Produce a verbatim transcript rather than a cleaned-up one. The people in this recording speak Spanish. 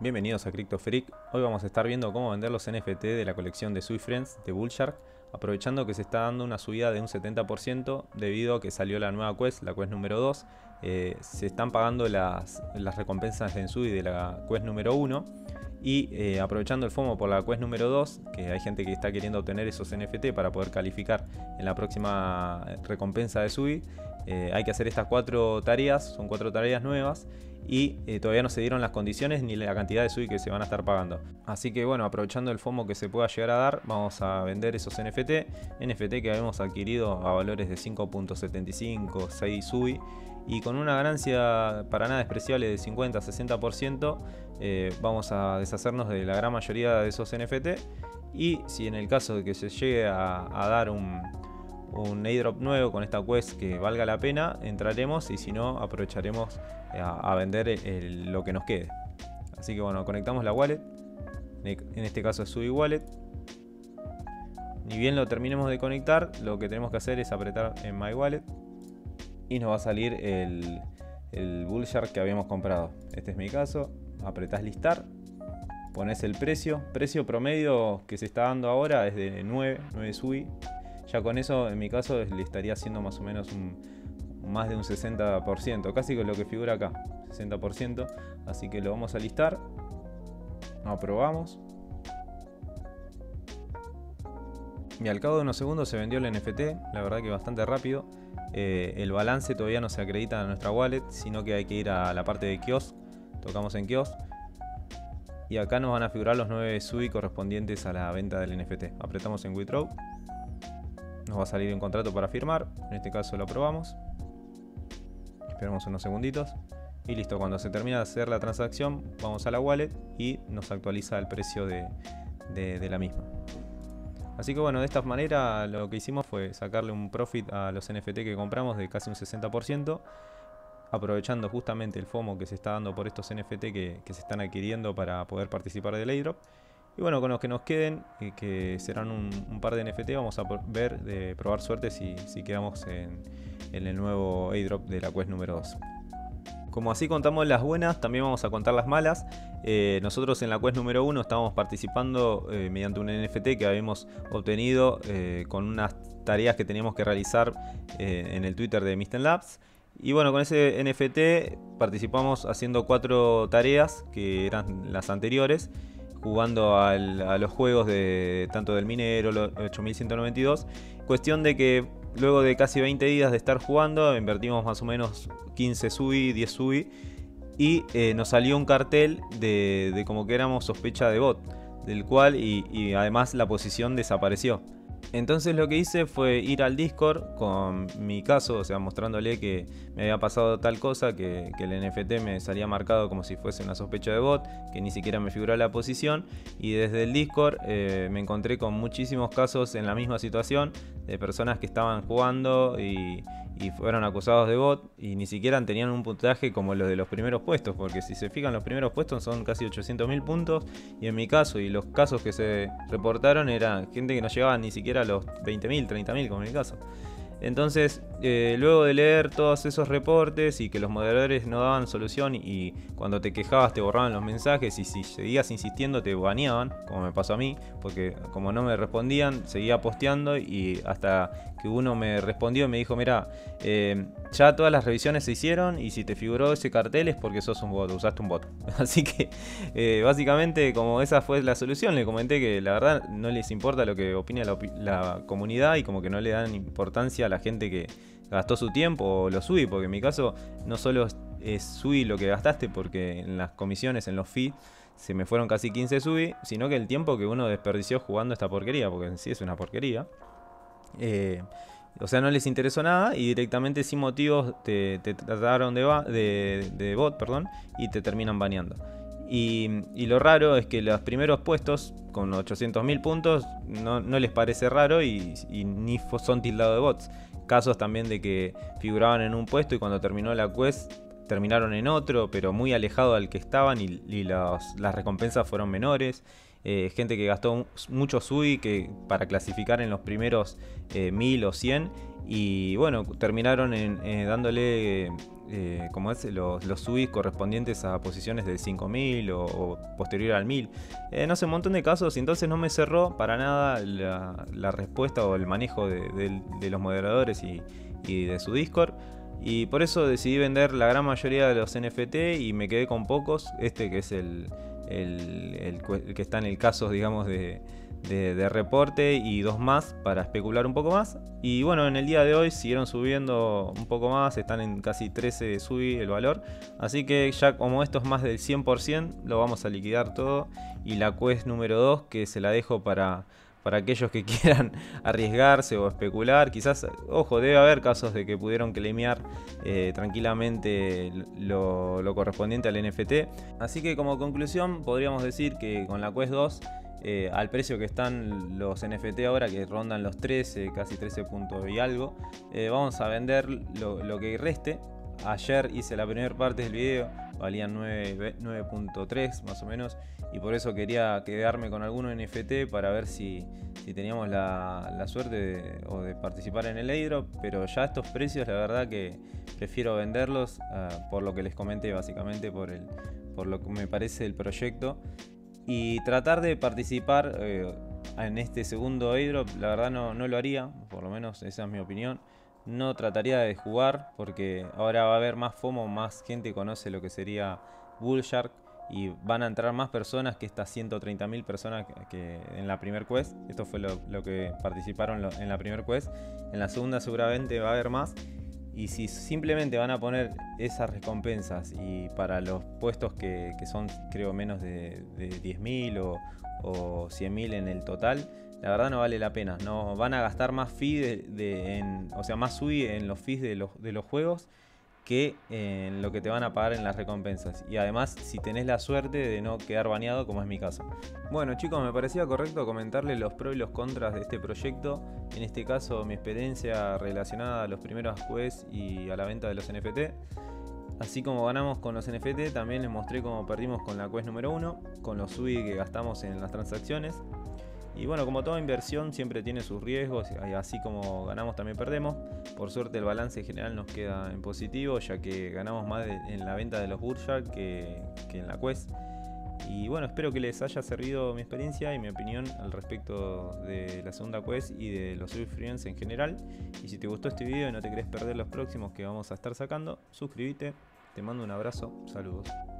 Bienvenidos a Crypto Freak. Hoy vamos a estar viendo cómo vender los N F T de la colección de Sui Friends de Bullshark, aprovechando que se está dando una subida de un setenta por ciento debido a que salió la nueva quest, la quest número dos. Eh, se están pagando las, las recompensas en Sui de la quest número uno y eh, aprovechando el FOMO por la quest número dos, que hay gente que está queriendo obtener esos N F T para poder calificar en la próxima recompensa de Sui. Eh, hay que hacer estas cuatro tareas, son cuatro tareas nuevas y eh, todavía no se dieron las condiciones ni la cantidad de Sui que se van a estar pagando. Así que bueno, aprovechando el FOMO que se pueda llegar a dar, vamos a vender esos N F T, N F T que habíamos adquirido a valores de cinco punto setenta y cinco, seis Sui, y con una ganancia para nada despreciable de cincuenta a sesenta por ciento. eh, vamos a deshacernos de la gran mayoría de esos N F T, y si en el caso de que se llegue a, a dar un un airdrop nuevo con esta quest que valga la pena, entraremos, y si no, aprovecharemos a, a vender el, el, lo que nos quede. Así que bueno, conectamos la wallet, en este caso es Sui Wallet. Ni bien lo terminemos de conectar, lo que tenemos que hacer es apretar en My Wallet y nos va a salir el, el Bullshark que habíamos comprado. Este es mi caso. Apretás listar, pones el precio, precio promedio que se está dando ahora es de nueve, nueve Sui. Ya con eso, en mi caso, le estaría haciendo más o menos un, más de un sesenta por ciento, casi con lo que figura acá, sesenta por ciento. Así que lo vamos a listar, aprobamos. Y al cabo de unos segundos se vendió el N F T, la verdad que bastante rápido. Eh, el balance todavía no se acredita en nuestra wallet, sino que hay que ir a la parte de kiosk. Tocamos en kiosk y acá nos van a figurar los nueve Sui correspondientes a la venta del N F T. Apretamos en Withdraw. Nos va a salir un contrato para firmar, en este caso lo aprobamos. Esperamos unos segunditos y listo. Cuando se termina de hacer la transacción, vamos a la wallet y nos actualiza el precio de, de, de la misma. Así que bueno, de esta manera lo que hicimos fue sacarle un profit a los N F T que compramos de casi un sesenta por ciento, aprovechando justamente el FOMO que se está dando por estos N F T que, que se están adquiriendo para poder participar del airdrop. Y bueno, con los que nos queden, eh, que serán un, un par de N F T, vamos a ver, de probar suerte si, si quedamos en, en el nuevo airdrop de la quest número dos. Como así contamos las buenas, también vamos a contar las malas. Eh, nosotros en la quest número uno estábamos participando eh, mediante un N F T que habíamos obtenido eh, con unas tareas que teníamos que realizar eh, en el Twitter de Misten Labs. Y bueno, con ese N F T participamos haciendo cuatro tareas que eran las anteriores, jugando al, a los juegos de tanto del minero, ocho mil ciento noventa y dos. Cuestión de que luego de casi veinte días de estar jugando, invertimos más o menos quince Sui, diez Sui, y eh, nos salió un cartel de, de como que éramos sospecha de bot, del cual y, y además la posición desapareció. Entonces lo que hice fue ir al Discord con mi caso, o sea, mostrándole que me había pasado tal cosa, que, que el N F T me salía marcado como si fuese una sospecha de bot, que ni siquiera me figuraba la posición. Y desde el Discord eh, me encontré con muchísimos casos en la misma situación, de personas que estaban jugando y, y fueron acusados de bot y ni siquiera tenían un puntaje como los de los primeros puestos, porque si se fijan, los primeros puestos son casi ochocientos mil puntos, y en mi caso y los casos que se reportaron eran gente que no llegaba ni siquiera a los veinte mil, treinta mil, como en mi caso. Entonces, eh, luego de leer todos esos reportes y que los moderadores no daban solución, y cuando te quejabas te borraban los mensajes, y si seguías insistiendo te baneaban, como me pasó a mí, porque como no me respondían, seguía posteando, y hasta que uno me respondió y me dijo: mira, eh, ya todas las revisiones se hicieron, y si te figuró ese cartel es porque sos un bot, usaste un bot. Así que eh, básicamente, como esa fue la solución, le comenté que la verdad no les importa lo que opine la, la comunidad, y como que no le dan importancia a la gente que gastó su tiempo o lo Sui, porque en mi caso no solo es Sui lo que gastaste, porque en las comisiones, en los fees, se me fueron casi quince Sui, sino que el tiempo que uno desperdició jugando esta porquería, porque en sí es una porquería. Eh, o sea, no les interesó nada y directamente sin motivos te, te trataron de, de, de bot, perdón, y te terminan baneando. Y, y lo raro es que los primeros puestos con ochocientos mil puntos no, no les parece raro, y, y ni son tildados de bots. Casos también de que figuraban en un puesto y cuando terminó la quest terminaron en otro, pero muy alejado al que estaban, y, y los, las recompensas fueron menores. Eh, gente que gastó mucho Sui que, para clasificar en los primeros eh, mil o cien, y bueno, terminaron en, eh, dándole eh, como es, los, los subis correspondientes a posiciones de cinco mil o, o posterior al mil. Eh, no sé, un montón de casos, y entonces no me cerró para nada la, la respuesta o el manejo de, de, de los moderadores y, y de su Discord. Y por eso decidí vender la gran mayoría de los N F T y me quedé con pocos. Este que es el, el, el, el que está en el caso, digamos, de, de, de reporte, y dos más para especular un poco más. Y bueno, en el día de hoy siguieron subiendo un poco más, están en casi trece subí el valor. Así que ya como esto es más del cien por ciento, lo vamos a liquidar todo. Y la quest número dos, que se la dejo para... para aquellos que quieran arriesgarse o especular. Quizás, ojo, debe haber casos de que pudieron claimear eh, tranquilamente lo, lo correspondiente al N F T. Así que como conclusión podríamos decir que con la quest dos, eh, al precio que están los N F T ahora, que rondan los trece, casi trece puntos y algo, eh, vamos a vender lo, lo que reste. Ayer hice la primera parte del video, valían nueve punto tres más o menos, y por eso quería quedarme con alguno N F T para ver si, si teníamos la, la suerte de, o de participar en el airdrop. Pero ya estos precios, la verdad que prefiero venderlos uh, por lo que les comenté, básicamente por, el, por lo que me parece el proyecto, y tratar de participar eh, en este segundo airdrop. La verdad no, no lo haría, por lo menos esa es mi opinión. No trataría de jugar porque ahora va a haber más FOMO, más gente conoce lo que sería Bullshark y van a entrar más personas que estas ciento treinta mil personas que, que en la primer quest. Esto fue lo, lo que participaron lo, en la primer quest. En la segunda seguramente va a haber más. Y si simplemente van a poner esas recompensas y para los puestos que, que son creo menos de, de diez mil o, o cien mil en el total, la verdad no vale la pena. No van a gastar más fee de, de, en, o sea, más sui en los fees de los, de los juegos que en lo que te van a pagar en las recompensas. Y además, si tenés la suerte de no quedar baneado, como es mi caso. Bueno chicos, me parecía correcto comentarles los pros y los contras de este proyecto. En este caso, mi experiencia relacionada a los primeros quests y a la venta de los N F T. Así como ganamos con los N F T, también les mostré cómo perdimos con la quest número uno, con los sui que gastamos en las transacciones. Y bueno, como toda inversión siempre tiene sus riesgos, y así como ganamos también perdemos. Por suerte el balance general nos queda en positivo, ya que ganamos más de, en la venta de los Bullshark que, que en la quest. Y bueno, espero que les haya servido mi experiencia y mi opinión al respecto de la segunda quest y de los Subfriends en general. Y si te gustó este video y no te querés perder los próximos que vamos a estar sacando, suscríbete. Te mando un abrazo, saludos.